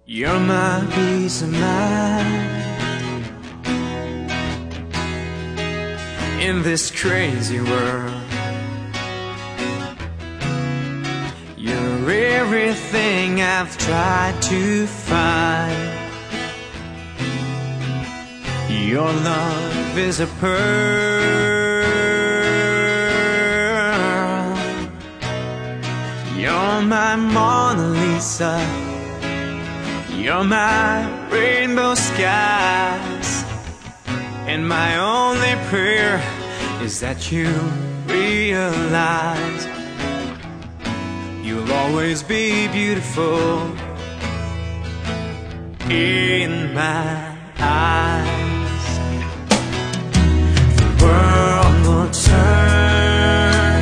You're my peace of mind in this crazy world. You're everything I've tried to find. Your love is a pearl. You're my Mona Lisa. You're my rainbow skies. And my only prayer is that you realize you'll always be beautiful in my eyes. The world will turn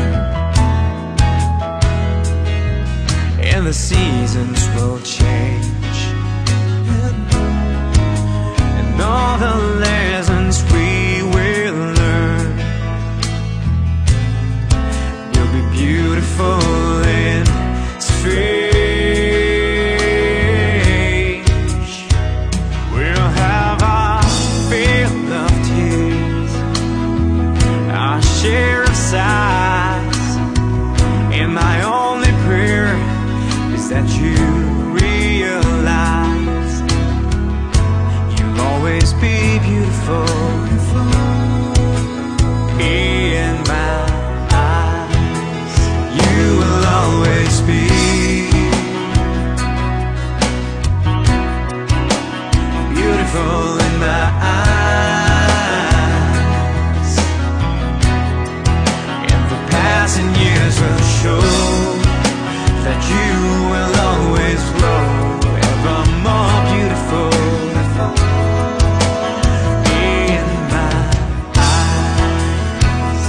and the seasons will change, and all the lessons we will learn will be beautiful and strange. We'll have our fill of tears, our share of sighs, and my only prayer is that you realize you'll always be beautiful in my eyes. You will always be beautiful in my eyes, and the passing years will show that you will always grow ever more beautiful in my eyes.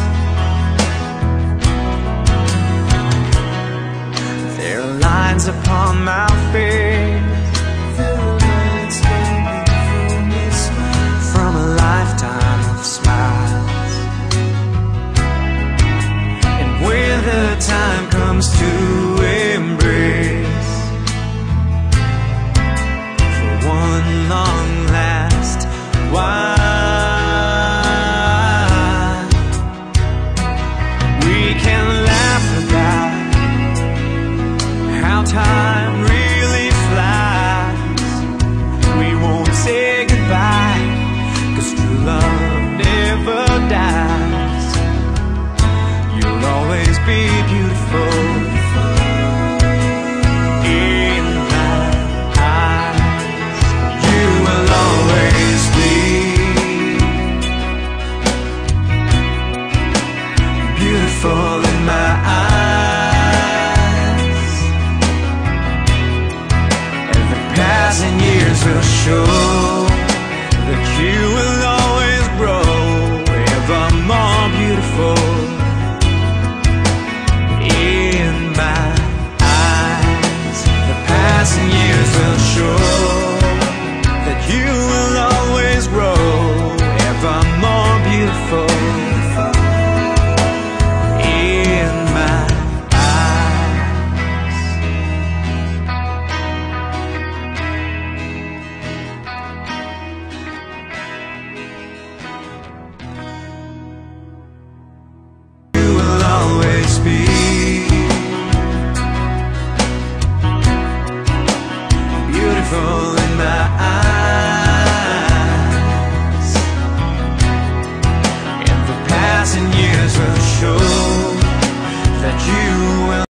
There are lines upon my face from a lifetime of smiles, and when the time comes to embrace for one long last while, we can laugh about how time really flies. We won't say goodbye, 'cause true love never dies. You'll always be beautiful in my eyes. You will always be beautiful in my